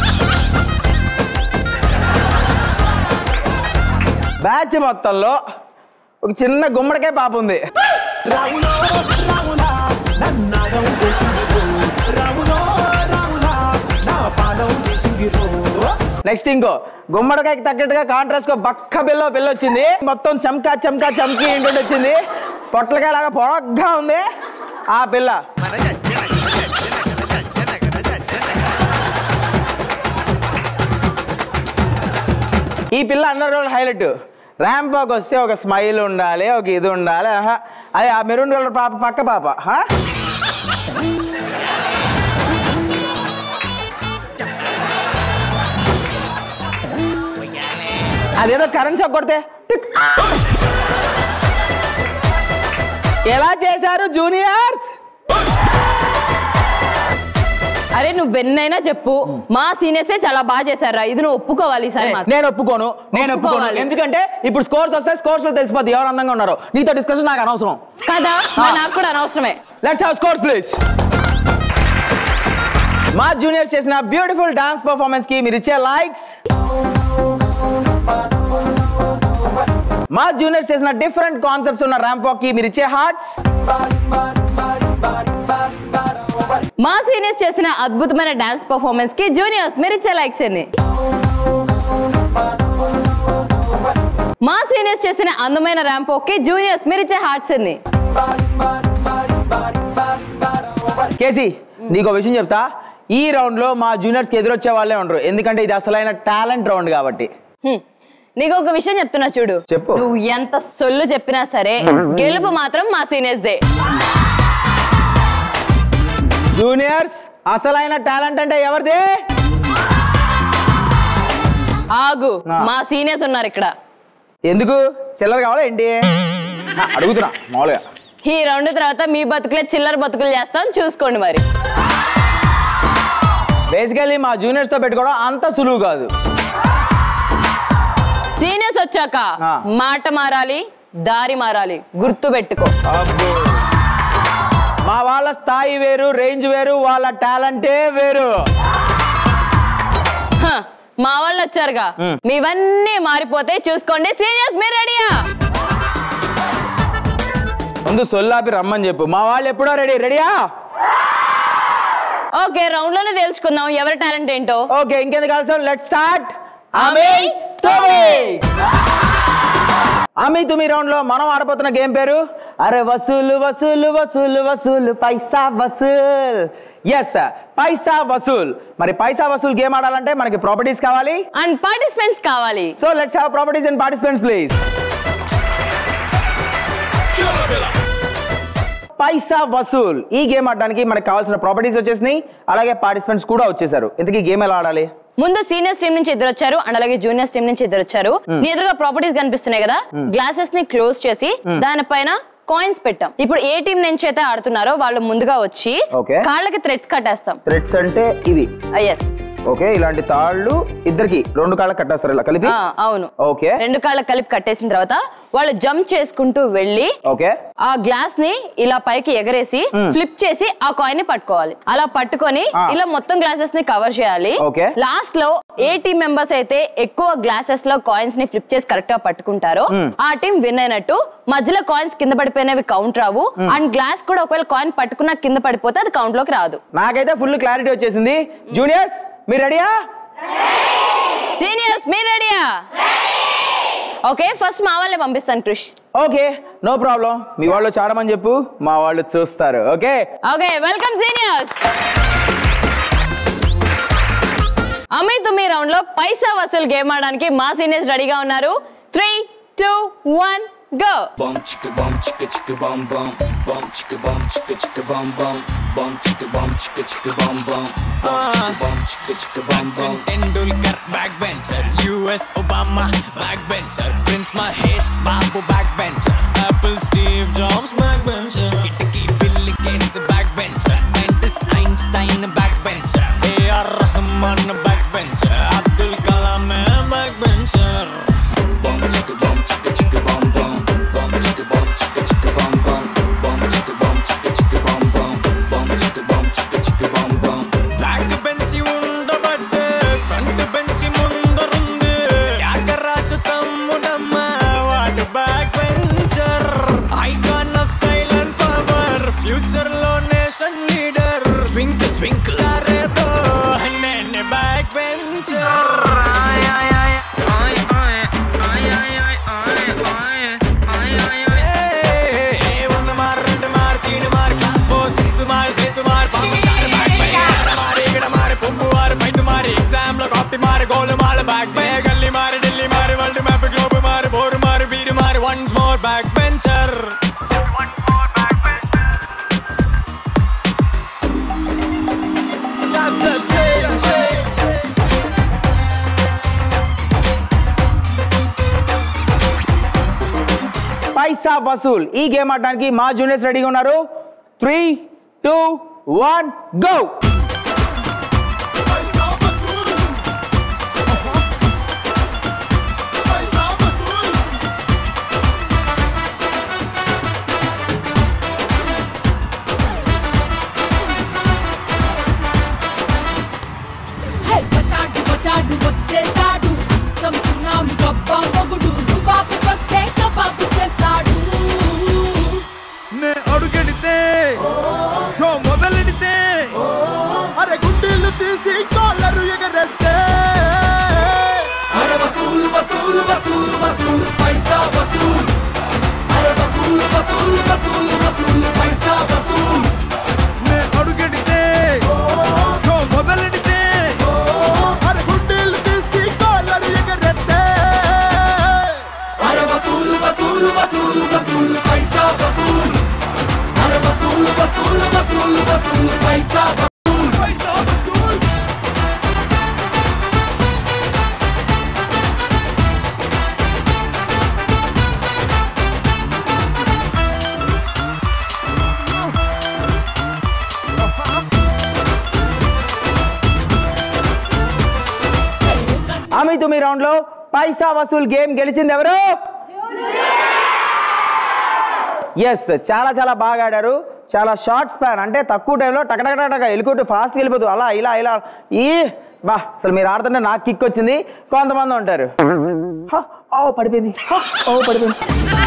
S3: బ్యాచ్ మొత్తంలో ఒక చిన్న గుమ్మడికాయ పాప ఉంది.
S9: రావులో రావులా నన్నాగం చేసింది రావులో రావులా నా పాదం చేసింది.
S3: నెక్స్ట్ ఇంకో గుమ్మడికాయకి తగ్గట్టుగా కాంట్రాస్ట్ గా బక్క పిల్ల పిల్ల వచ్చింది. మొత్తం చంకా చంకా చంకి ఇంటి వచ్చింది. పొట్లకాయ లాగా పొడగ్గా ఉంది ఆ పిల్ల. ఈ పిల్ల అందరూ హైలైట్. ర్యాంప్ వాక్ వస్తే ఒక స్మైల్ ఉండాలి, ఒక ఇది ఉండాలి. అదే ఆ మెరూన్ కలర్ పాప పక్క పాప అదేదో కరెంట్ షాక్ కొడితే ఎలా చేశారు జూనియర్స్?
S2: అరే నువ్వు వెన్నైనా చెప్పు, మా సీనియర్సే చాలా బాగా చేశారా, ఇది నువ్వు ఒప్పుకోవాలి సార్.
S3: నేను ఒప్పుకోను, నేను ఒప్పుకోను. ఎందుకంటే ఇప్పుడు స్కోర్స్ వస్తే స్కోర్స్ లో తెలిసిపోద్ది ఎవరు అందంగా ఉన్నారో. నీతో డిస్కషన్ నాకు అనవసరం
S2: కదా, నాకు కూడా అనవసరమే.
S3: Let's have scores please. మా జూనియర్స్ చేసిన బ్యూటిఫుల్ డాన్స్ పర్ఫార్మెన్స్ కి మీరు ఇచ్చే లైక్స్, మా జూనియర్స్ చేసిన డిఫరెంట్ కాన్సెప్ట్స్ ఉన్న ర్యాంప్ వాక్ కి మీరు ఇచ్చే హార్ట్స్,
S2: మా సీనియర్స్ చేసిన అద్భుతమైన డాన్స్ పర్ఫార్మెన్స్ కి జూనియర్స్ మీరు ఇచ్చే లైక్స్ ఎన్ని, మా సీనియర్స్ చేసిన అందమైన ర్యాంప్ వాక్ కి జూనియర్స్ మీరు ఇచ్చే హార్ట్స్ ఎన్ని.
S3: కేసీ నీకు విషయం చెప్తా, ఈ రౌండ్ లో మా జూనియర్స్ కి ఎదురొచ్చే వాళ్ళే ఉండరు, ఎందుకంటే ఇది అసలైన టాలెంట్ రౌండ్ కాబట్టి.
S2: నీకు ఒక విషయం చెప్తున్నా చూడు,
S3: చెప్పు.
S2: నువ్వు ఎంత సొల్లు చెప్పినా సరే గెలుపు మాత్రం మా సీనియర్స్ దే.
S3: జూనియర్స్ అసలైన టాలెంట్ అంటే ఎవరిది?
S2: ఆగు, మా సీనియర్స్ ఉన్నారు ఇక్కడ.
S3: ఎందుకు చిల్లర కావాలా ఏంటి అడుగుతున్నా మామూలుగా.
S2: ఈ రౌండ్ తర్వాత మీ బతుకులే చిల్లర బతుకులు చేస్తాం, చూసుకోండి మరి.
S3: బేసికల్లీ మా జూనియర్స్ తో పెట్టుకోవడం అంత సులువు కాదు.
S2: సీనియర్స్ వచ్చాక మాట మారాలి, దారి మారాలి, గుర్తు పెట్టుకో.
S3: మా వాళ్ళ స్థాయి వేరు, రేంజ్ వేరు, వాళ్ళ టాలెంటే వేరు.
S2: మా వాళ్ళు వచ్చారుగా, మీవన్నీ మారిపోతే చూసుకోండి. సీనియర్స్ మీరు రెడీయా?
S3: ముందు సొల్లాపి రమ్మని చెప్పు. మా వాళ్ళు ఎప్పుడో రెడీ. రెడీయా?
S2: ఓకే, రౌండ్ లోనే తెలుసుకుందాం ఎవరి టాలెంట్ ఏంటో.
S3: ఓకే, ఇంకెందుకు ఆలస్యం, లెట్స్ స్టార్ట్. అమి తుమి రౌండ్ లో మనం ఆడబోతున్న గేమ్ పేరు అరే వసూలు వసూలు వసూలు వసూలు పైసా వసూల్. ఎస్, పైసా వసూల్. మరి పైసా వసూల్ గేమ్ ఆడాలంటే మనకి ప్రాపర్టీస్ కావాలి
S2: అండ్ పార్టిసిపెంట్స్ కావాలి.
S3: So let's have properties and participants please. పైసా వసూల్ ఈ గేమ్ ఆడడానికి మనకు కావాల్సిన ప్రాపర్టీస్ వచ్చేసినాయి, అలాగే పార్టిసిపెంట్స్ కూడా వచ్చేసారు. ఇంతకీ గేమ్ ఎలా ఆడాలి?
S2: ముందు సీనియర్స్ టీం నుంచి ఇద్దరు వచ్చారు అండ్ అలాగే జూనియర్స్ టీం నుంచి ఇద్దరు వచ్చారు. నీ ఎదురుగా ప్రాపర్టీస్ కనిపిస్తున్నాయి కదా, గ్లాసెస్ ని క్లోజ్ చేసి దానిపైన కాయిన్స్ పెట్టాం. ఇప్పుడు ఏ టీం నుంచి అయితే ఆడుతున్నారో వాళ్ళు ముందుగా వచ్చి కాళ్ళకి థ్రెడ్స్ కట్టేస్తాం.
S3: థ్రెడ్స్ అంటే ఇవి.
S2: ఎస్.
S3: ఓకే, ఇలాంటి తాళ్ళు ఇద్దరికి రెండు కాళ్ళకి కట్టేస్తారు ఇలా కలిపి.
S2: అవును.
S3: ఓకే,
S2: రెండు కాళ్ళకి కలిపి కట్టేసిన తర్వాత వాళ్ళు జంప్ చేసుకుంటూ వెళ్ళి
S3: ఓకే
S2: ఆ గ్లాస్ ని ఇలా పైకి ఎగరేసి ఫ్లిప్ చేసి ఆ కాయిన్ ని పట్టుకోవాలి. అలా పట్టుకొని ఇలా మొత్తం గ్లాసెస్ ని కవర్ చేయాలి. లాస్ట్ లో ఏ టీం మెంబర్స్ అయితే ఎక్కువ గ్లాసెస్ లో కాయిన్స్ ని ఫ్లిప్ చేసి కరెక్ట్ గా పట్టుకుంటారో ఆ టీం విన్ అయినట్టు. మధ్యలో కాయిన్స్ కింద పడిపోయినవి కౌంట్ రావు అండ్ గ్లాస్ కూడా ఒకవేళ కాయిన్ పట్టుకున్నా కింద పడిపోతే అది కౌంట్ లోకి రాదు.
S3: నాకైతే ఫుల్ క్లారిటీ వచ్చేసింది. జూనియర్స్ మీరు రెడీయా?
S2: సీనియర్స్ మీరు రెడీయా? ఓకే, ఫస్ట్ మా వాళ్ళని పంపిస్తాను క్రిష్.
S3: Okay, no problem. మీ వాళ్ళు చాడమని చెప్పు, మా వాళ్ళు చూస్తారు. Okay
S2: okay, welcome seniors. అమ్మి తుమ్మి రౌండ్ లో పైసా వసూలు గేమ్ ఆడడానికి మా సీనియర్స్ రెడీగా ఉన్నారు. Three two one go.
S9: Bum chicka bum chicka chicka bum bum bum chicka bum chicka chicka bum bum bum chicka bum chicka chicka bum bum bum chicka chicka bum bum. Sachin Tendulkar backbencher, U S Obama backbencher, Prince Mahesh Babu backbencher, Apple Steve Jobs backbencher, Kitty Bill Gates backbencher, Scientist Einstein backbencher, A R Rahman backbencher, Abdul Kalam backbencher. Bum chicka bum chicka chicka bum bum. Exam lo copy mare gol male back me galli mare delhi mare venture chapter change
S3: పైసా వసూల్ ఈ game ఆడడానికి మా juniors రెడీగా ఉన్నారు three two one go
S8: వచ్చాడు వచ్చాడు వచ్చేసాడు సంసునామి గబ్బా మొగుడు రుబాబు వస్తే కబాబు చేస్తాడు
S9: నే అడుగెడితే షో మొదలెడితే అరే గుండెలు తీసి కాలరు ఎగరేస్తే అరే వసూలు వసూలు వసూలు వసూలు పైసా వసూలు అరే వసూలు వసూలు వసూలు వసూలు పైసా వసూలు నే అడుగెడితే షో మొదలెడితే అరే గుండెలు తీసి కాలరు ఎగరేస్తే అరే వసూలు వసూలు వసూలు వసూలు పైసా వసూలు అరే వసూలు వసూలు వసూలు వసూలు పైసా వసూలు పైసా వసూలు
S3: ఆమె తొమ్మిది రౌండ్ లో పైసా వసూల్ గేమ్ గెలిచింది ఎవరు ఎస్ చాలా చాలా బాగా ఆడారు చాలా షార్ట్ స్పాన్ అంటే తక్కువ టైంలో టకటకటక వెళ్ళిపోతూ ఫాస్ట్గా వెళ్ళిపోతూ అలా ఇలా ఇలా ఈ బా అసలు మీరు ఆడుతుంటే నాకు కిక్ వచ్చింది కొంతమంది ఉంటారు హ, ఓ పడిపోయింది హ, ఓ పడిపోయింది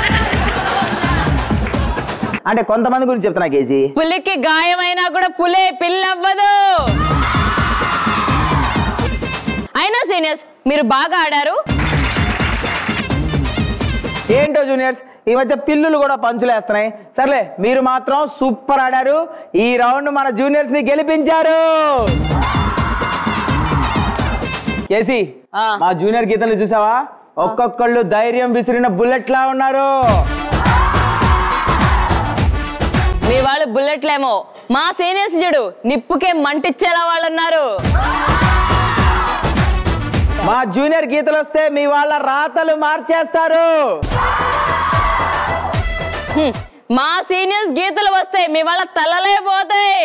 S3: అంటే కొంతమంది గురించి చెప్తున్నా కేజీ
S2: పులికి గాయమైనా కూడా పులే పిల్లవ్వదు అయినా సీనియర్స్ మీరు బాగా ఆడారు
S3: ఏంటో జూనియర్స్ ఈ మధ్య పిల్లులు కూడా పంచులేస్తున్నాయి సర్లే మీరు మాత్రం సూపర్ ఆడారు ఈ రౌండ్ మన జూనియర్స్ ని గెలిపించారు కేసీ
S2: ఆ.
S3: మా జూనియర్ గీతలు చూసావా ఒక్కొక్కళ్ళు ధైర్యం విసిరిన బుల్లెట్ లా ఉన్నారు
S2: మీ వాళ్ళు బుల్లెట్లేమో మా సీనియర్స్ చూడు నిప్పుకే మంటిచ్చేలా వాళ్ళు ఉన్నారు
S3: మా జూనియర్ గీతలు వస్తే మీ వాళ్ళ రాతలు మార్చేస్తారు
S2: హ్మ్. మా సీనియర్స్ గీతలు వస్తే మీ వాళ్ళ తలలే పోతాయి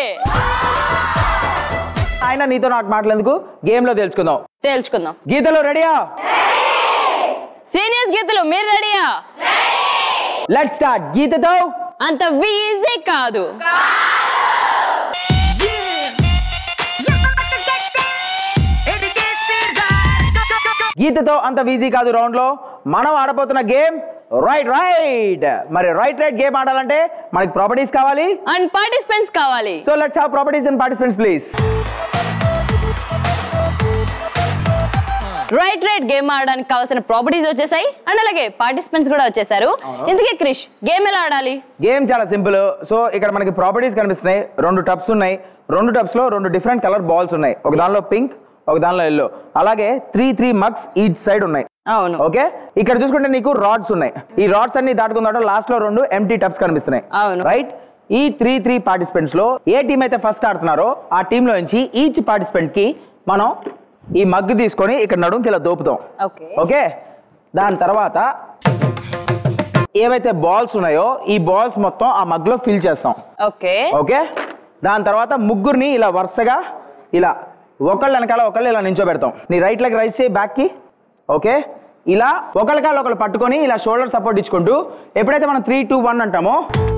S3: ఆయన నీతో నాకు మాట్లాడేందుకు గేమ్ లో తెలుసుకుందాం
S2: తేల్చుకుందాం
S3: గీతలు రెడీయా
S2: సీనియర్స్ గీతలు మీరు రెడీయా
S3: లెట్స్ స్టార్ట్ గీతతో
S2: అంత ఈజీ కాదు
S3: గీతతో అంత ఈజీ కాదు రౌండ్ లో మనం ఆడబోతున్న గేమ్ రైట్ రైట్ మరి రైట్ రైట్ గేమ్ ఆడాలంటే మనకి ప్రాపర్టీస్ కావాలి
S2: అండ్ పార్టిసిపెంట్స్ కావాలి
S3: so let's have properties and participants please
S2: right right game ఆడడానికి కావాల్సిన ప్రాపర్టీస్ వచ్చేసాయి అండ్ అలాగే పార్టిసిపెంట్స్ కూడా వచ్చేసారు ఇందుకే క్రిష్ గేమ్ ఎలా ఆడాలి
S3: గేమ్ చాలా సింపుల్ సో ఇక్కడ మనకి ప్రాపర్టీస్ కనిపిస్తున్నాయి రెండు టబ్స్ ఉన్నాయి రెండు టబ్స్ లో రెండు డిఫరెంట్ కలర్ బాల్స్ ఉన్నాయి ఒక దానిలో పింక్ ఒక దానిలో ఎల్లో అలాగే three three mugs each side ఉన్నాయి
S2: అవును
S3: ఓకే ఇక్కడ చూసుకుంటే నీకు రాడ్స్ ఉన్నాయి ఈ రాడ్స్ అన్ని దాటుకున్న తర్వాత లాస్ట్ లో రెండు ఎంటీ టబ్స్ కనిపిస్తున్నాయి
S2: అవును.
S3: రైట్ ఈ త్రీ త్రీ పార్టిసిపెంట్స్ లో ఏ టీం అయితే ఫస్ట్ ఆడుతున్నారో ఆ టీమ్ లో నుంచి ఈచ్ పార్టిసిపెంట్ కి మనం ఈ మగ్గు తీసుకొని ఇక్కడ నడుంకి ఇలా దోపుతాం
S2: ఓకే
S3: ఓకే దాని తర్వాత ఏవైతే బాల్స్ ఉన్నాయో ఈ బాల్స్ మొత్తం ఆ మగ్ లో ఫిల్ చేస్తాం
S2: ఓకే
S3: ఓకే దాని తర్వాత ముగ్గురిని ఇలా వరుసగా ఇలా ఒకళ్ళు వెనకాల ఒకళ్ళు ఇలా నించోబెడతాం నీ రైట్ లెగ్ రైట్ చేయి బ్యాక్ కి ఓకే ఇలా ఒకళ్ళకాల ఒకళ్ళు పట్టుకొని ఇలా షోల్డర్ సపోర్ట్ ఇచ్చుకుంటూ ఎప్పుడైతే మనం త్రీ టూ వన్ అంటామో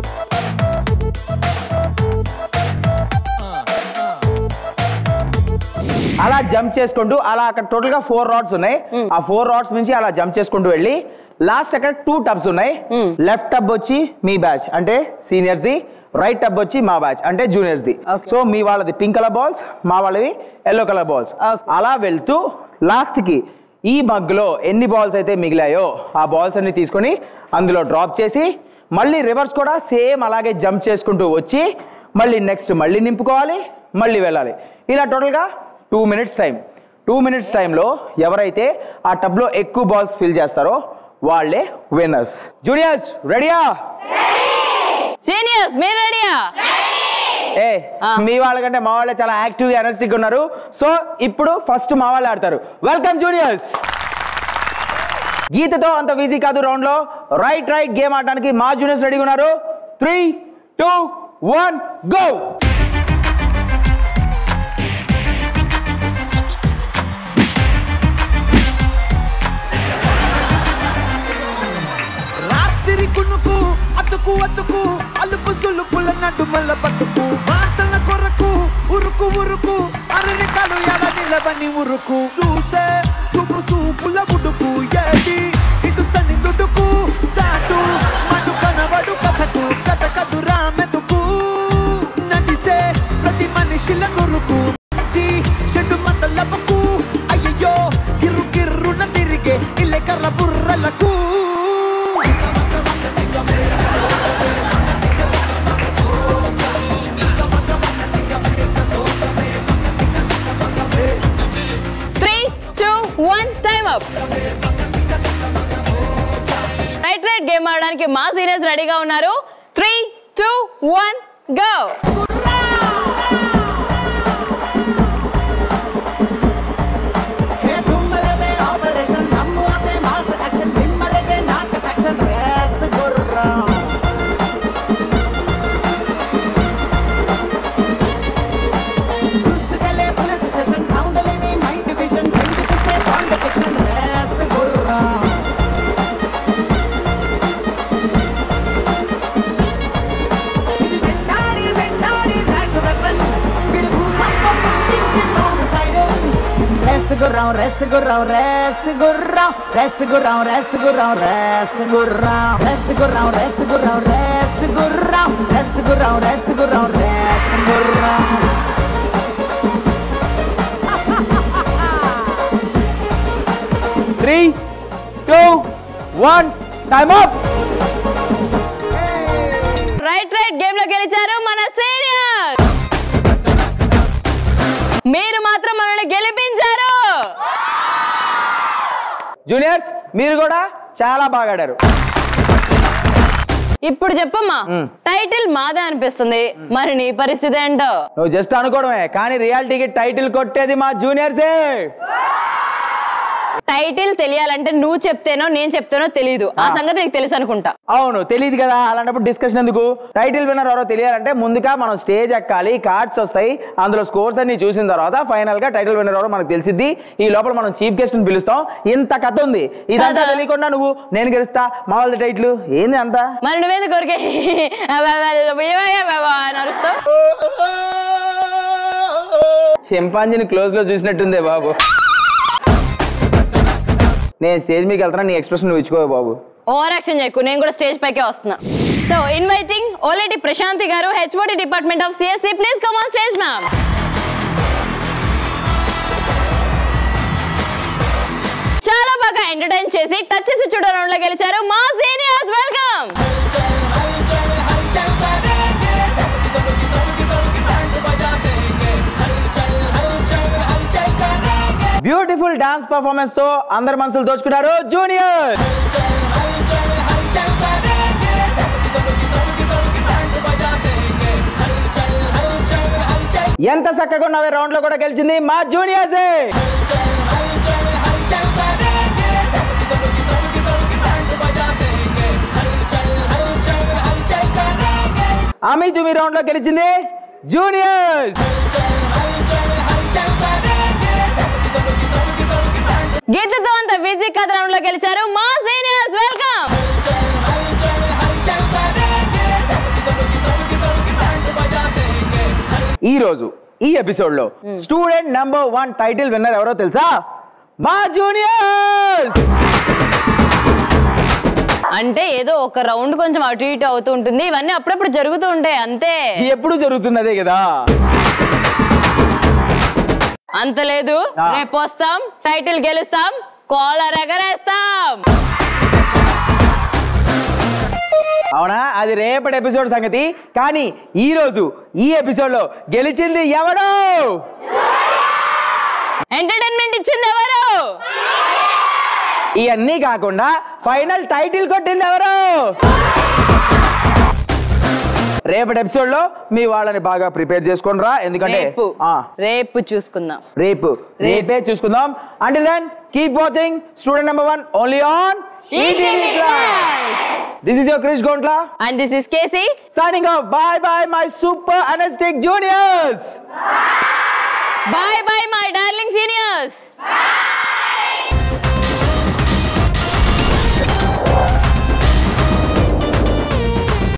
S3: అలా జంప్ చేసుకుంటూ అలా అక్కడ టోటల్ గా ఫోర్ రాడ్స్ ఉన్నాయి ఆ ఫోర్ రాడ్స్ నుంచి అలా జంప్ చేసుకుంటూ వెళ్ళి లాస్ట్ అక్కడ టూ టబ్స్ ఉన్నాయి లెఫ్ట్ టబ్ వచ్చి మీ బ్యాచ్ అంటే సీనియర్స్ ది రైట్ టబ్ వచ్చి మా బ్యాచ్ అంటే జూనియర్స్ ది సో మీ వాళ్ళది పింక్ కలర్ బాల్స్ మా వాళ్ళవి ఎల్లో కలర్ బాల్స్ అలా వెళ్తూ లాస్ట్ కి ఈ మగ్ లో ఎన్ని బాల్స్ అయితే మిగిలాయో ఆ బాల్స్ అన్ని తీసుకొని అందులో డ్రాప్ చేసి మళ్ళీ రివర్స్ కూడా సేమ్ అలాగే జంప్ చేసుకుంటూ వచ్చి మళ్ళీ నెక్స్ట్ మళ్ళీ నింపుకోవాలి మళ్ళీ వెళ్ళాలి ఇలా టోటల్గా two minutes time two minutes టైంలో ఎవరైతే ఆ టబ్లో ఎక్కువ బాల్స్ ఫిల్ చేస్తారో వాళ్ళే విన్నర్స్. జూనియర్స్ రెడీయా?
S2: సీనియర్స్ మీరు రెడీయా?
S3: ఏ మీ వాళ్ళకంటే మా వాళ్ళే చాలా యాక్టివ్ ఎనర్జెటిక్ ఉన్నారు. సో ఇప్పుడు ఫస్ట్ మా వాళ్ళు ఆడతారు. Welcome juniors. గీతతో అంత ఈజీ కాదు రౌండ్ లో. రైట్ రైట్ గేమ్ ఆడడానికి మా జూనియర్స్ రెడీగా ఉన్నారు. Three two one go.
S9: రాత్రి కునుకు అతుకు అతుకు అలుపు సులుపుల నడుమల బతుకు వార్తల కొరకు ఉరుకు ఉరుకు అరని కాలు ఎడ నిలబని ఉరుకు చూసే సూపు సూపుల బుడుకు ఏది ఇటు సని దుడుకు సాటు మడు కనబడు కథకు కథ కదురా మెతుకు నడిసే ప్రతి మనిషిల గురుకు చెడు మతలబకు అయ్యయ్యో గిర్రు గిర్రున తిరిగే ఇల్లె కర్ల బుర్రలకు
S2: రైట్ రైట్ గేమ్ ఆడడానికి మా సీనియర్స్ రెడీగా ఉన్నారు. Three two one go.
S10: Resgurrão, resgurrão, resgurrão, resgurrão, resgurrão, resgurrão, resgurrão, resgurrão, resgurrão, resgurrão, resgurrão, resgurrão.
S3: Three, two, one, time up.
S2: Right right game లో గెలిచారు మన సీనియర్స్. మీరు మాత్రం మనల్ని గెలిపించారు.
S3: జూనియర్స్ మీరు కూడా చాలా బాగా ఆడారు.
S2: ఇప్పుడు చెప్పమ్మా, టైటిల్ మాదే అనిపిస్తుంది, మరి నీ పరిస్థితి ఏంటో?
S3: నువ్వు జస్ట్ అనుకోవడమే, కానీ రియాలిటీకి టైటిల్ కొట్టేది మా జూనియర్సే.
S2: టైటిల్ తెలియాలంటే నువ్వు చెప్తేనో నేను చెప్తేనో తెలియదు. ఆ సంగతి నీకు తెలుసు అనుకుంటా.
S3: అవును తెలియదు కదా, అలాంటప్పుడు డిస్కషన్ ఎందుకు? టైటిల్ విన్నర్ ఎవరో తెలియాలంటే ముందుగా మనం స్టేజ్ ఎక్కాలి, కార్డ్స్ వస్తాయి, అందులో స్కోర్స్ అన్ని చూసిన తర్వాత ఫైనల్ గా టైటిల్ విన్నర్ ఎవరో మనకు తెలిసిద్ది. ఈ లోపల మనం చీఫ్ గెస్ట్ ని పిలుస్తాం. ఇంత కథ ఉంది, ఇదంతా తెలియకుండా నువ్వు నేను గెలుస్తా మా వాళ్ళ టైటిల్ ఏంది అంతా?
S2: మరి నువ్వేది కోరికే నడుస్తావు?
S3: చింపాంజీని క్లోజ్ లో చూసినట్టుందే బాబు. నేను స్టేజ్ మీకు వెళ్తాను, నీ ఎక్స్ప్రెషన్ నువ్వు ఇచ్చుకో బాబు.
S2: ఓవర్ యాక్షన్ చేయకు, నేను కూడా స్టేజ్ పైకే వస్తున్నా. So inviting Oleti Prashanthi garu, HOD department of CSC. Please come on stage ma'am. చాలా బాగా ఎంటర్టైన్ చేసి టచ్ చేసి చూడ రౌండ్ లో గెలిచారు మా seniors. Welcome.
S3: Beautiful dance performance తో అందరి మనసులు దోచుకున్నారు జూనియర్. ఎంత చక్కగా ఉన్నవే రౌండ్ లో కూడా గెలిచింది మా జూనియర్సే. ఆమె తుమి రౌండ్ లో గెలిచింది జూనియర్స్.
S2: గీతతో అంత బిజీ కథ రౌండ్ లో గెలిచారు మా సీనియర్స్. వెల్కమ్.
S3: ఈ రోజు ఈ ఎపిసోడ్ లో student number one title winner ఎవరో తెలుసా? మా జూనియర్స్.
S2: అంటే ఏదో ఒక రౌండ్ కొంచెం అటు ఇటు అవుతూ ఉంటుంది, ఇవన్నీ అప్పుడప్పుడు జరుగుతూ ఉంటాయి అంతే.
S3: ఎప్పుడు జరుగుతుంది అదే కదా.
S2: అంత లేదు, రేపు వస్తాం, టైటిల్ గెలుస్తాం, కాలర్ ఎగరేస్తాం.
S3: అవునా? అది రేపటి ఎపిసోడ్ సంగతి. కానీ ఈ రోజు ఈ ఎపిసోడ్ లో గెలిచింది ఎవరు?
S2: ఎంటర్టైన్మెంట్ ఇచ్చింది ఎవరు?
S3: ఇవన్నీ కాకుండా ఫైనల్ టైటిల్ కొట్టింది ఎవరు? రేపటి ఎపిసోడ్ లో మీ వాళ్ళని బాగా ప్రిపేర్ చేసుకొని రా, ఎందుకంటే
S2: రేపు రేపు చూసుకుందాం.
S3: రేపు రేపే చూసుకుందాం. Until then keep watching student number one only on E T V class. This is your Krish Gontla
S2: and this is Casey
S3: signing off. Bye bye my super energetic juniors.
S2: Bye bye my darling seniors.